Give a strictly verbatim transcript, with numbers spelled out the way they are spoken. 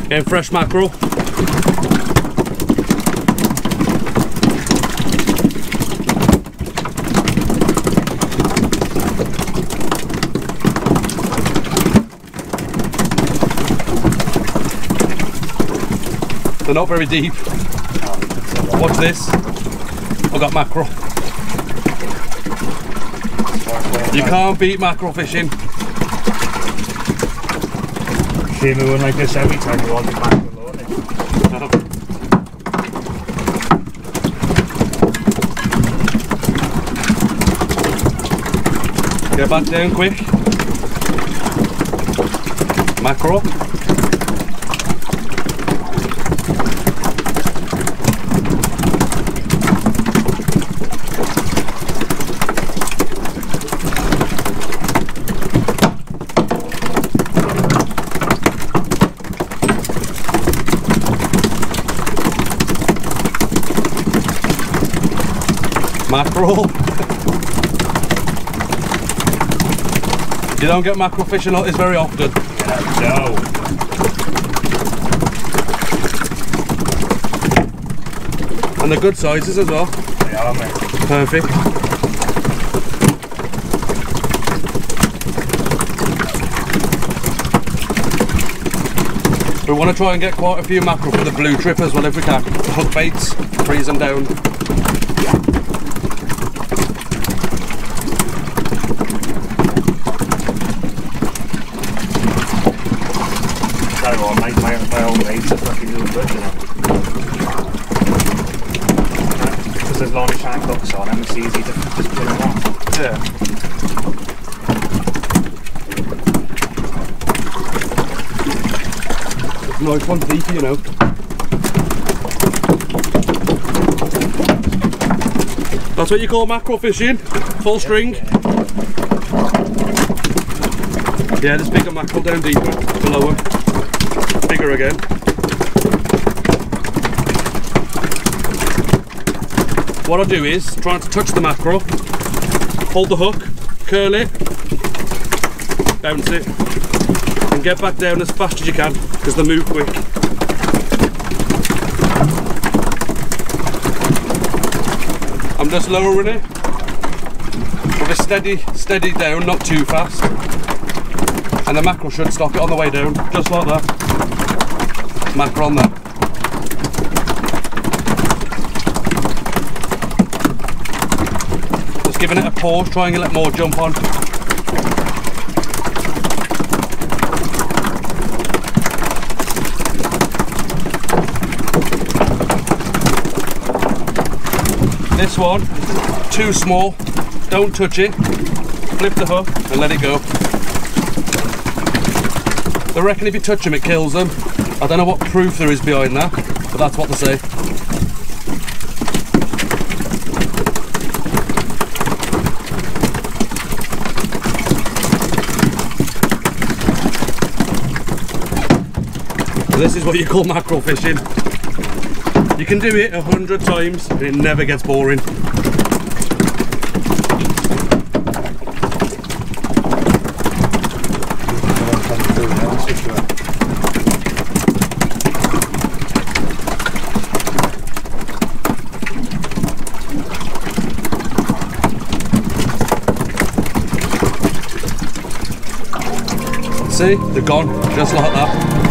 Getting fresh mackerel. They're not very deep. Watch this. I've got mackerel. You can't beat mackerel fishing. See me one like this every time you want the mackerel, won't it? Get back down quick. Mackerel. Mackerel. You don't get mackerel fishing like this very often. Yeah, no. And they're good sizes as well. They are, mate. Perfect. We want to try and get quite a few mackerel for the blue trip as well if we can. The hook baits, freeze them down. My, my, my own mates are fucking doing good, you know. Because there's long shank hooks on them, it's easy to just pull them off. Yeah. It's a nice one deep, you know. That's what you call mackerel fishing. Full string. Yeah, just pick a mackerel down deeper, below them. Bigger again. What I do is try to touch the mackerel, hold the hook, curl it, bounce it, and get back down as fast as you can because they move quick. I'm just lowering it with a steady, steady down, not too fast, and the mackerel should stop it on the way down, just like that. Mackerel on there. Just giving it a pause, trying to let more jump on. This one, too small, don't touch it, flip the hook and let it go. I reckon if you touch them it kills them. I don't know what proof there is behind that, but that's what they say. So this is what you call mackerel fishing. You can do it a hundred times and it never gets boring. See, they're gone, just like that.